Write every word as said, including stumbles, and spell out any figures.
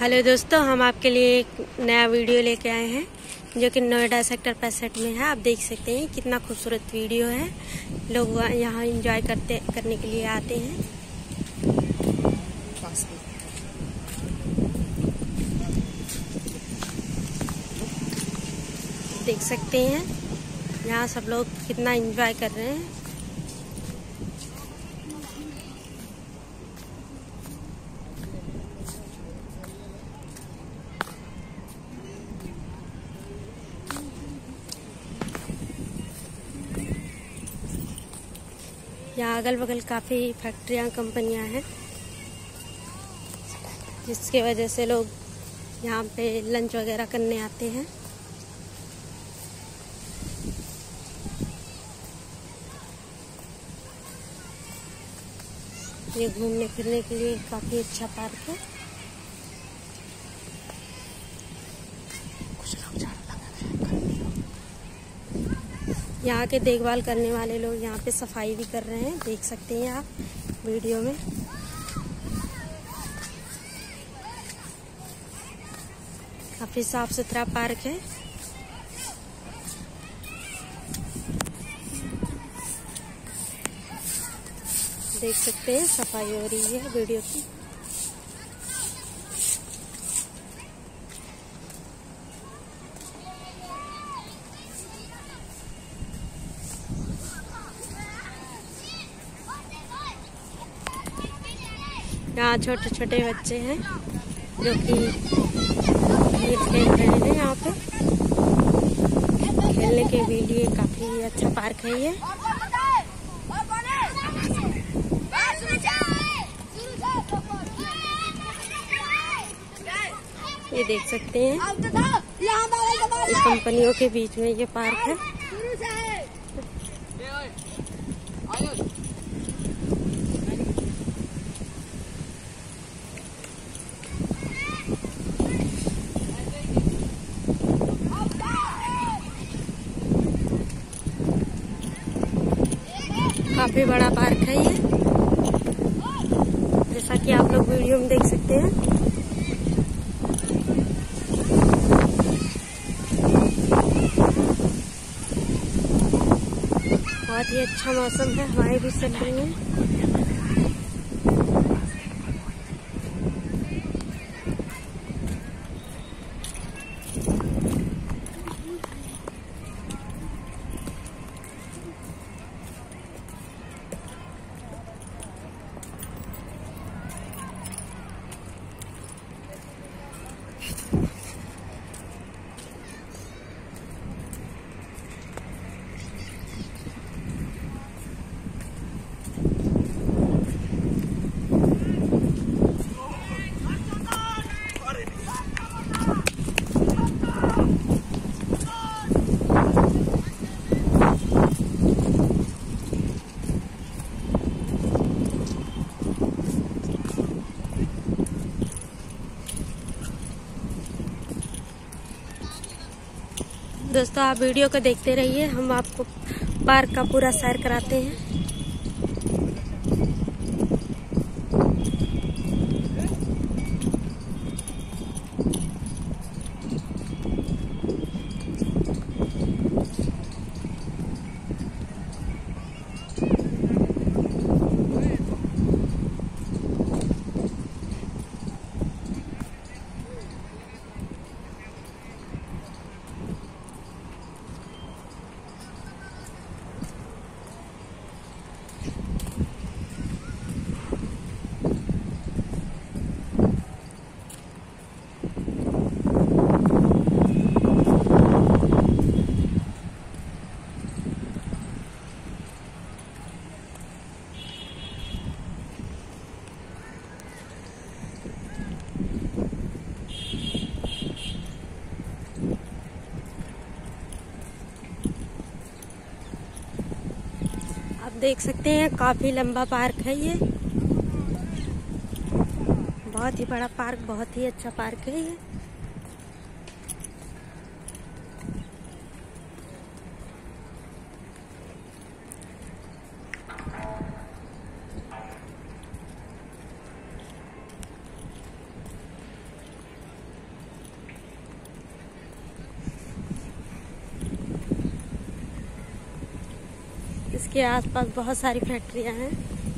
Hello दोस्तों, हम आपके लिए एक नया वीडियो लेके आए हैं जो कि नोएडा सेक्टर पैंसठ में है। आप देख सकते हैं कितना खूबसूरत वीडियो है। लोग यहाँ एंजॉय करते करने के लिए आते हैं। देख सकते हैं यहाँ सब लोग कितना एंजॉय कर रहे हैं। यहाँ अगल बगल काफ़ी फैक्ट्रियाँ कंपनियाँ हैं, जिसके वजह से लोग यहाँ पे लंच वगैरह करने आते हैं। ये घूमने फिरने के लिए काफ़ी अच्छा पार्क है। यहाँ के देखभाल करने वाले लोग यहाँ पे सफाई भी कर रहे हैं, देख सकते हैं आप वीडियो में। काफी साफ सुथरा पार्क है। देख सकते हैं सफाई हो रही है वीडियो की। यहाँ छोटे छोटे बच्चे हैं जो कि खेल खेल रहे हैं। यहाँ पे खेलने के भी लिए काफी अच्छा पार्क है ये। ये देख सकते हैं कंपनियों के बीच में ये पार्क है। काफी बड़ा पार्क है ये, जैसा कि आप लोग वीडियो में देख सकते हैं। बहुत ही अच्छा मौसम है, हवाएं भी चल रही हैं। दोस्तों, आप वीडियो को देखते रहिए, हम आपको पार्क का पूरा सैर कराते हैं। देख सकते हैं काफी लंबा पार्क है ये। बहुत ही बड़ा पार्क, बहुत ही अच्छा पार्क है ये। इसके आसपास बहुत सारी फैक्ट्रियां हैं।